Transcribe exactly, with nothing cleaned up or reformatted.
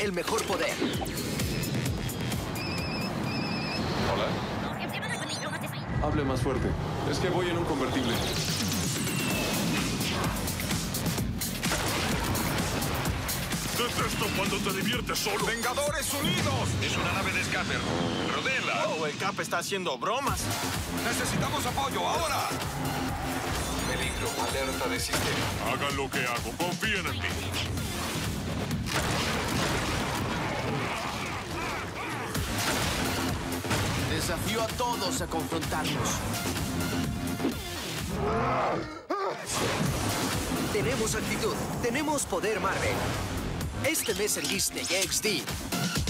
el mejor poder. Hola. Hable más fuerte. Es que voy en un convertible. Detesto cuando te diviertes solo. ¡Vengadores Unidos! Es una nave de escape. Rodela. Oh, el Cap está haciendo bromas. Necesitamos apoyo ahora. Peligro, alerta de sistema. Hagan lo que hago. Confíen en mí. Desafío a todos a confrontarnos. Tenemos actitud, tenemos poder Marvel. Este mes en Disney X D.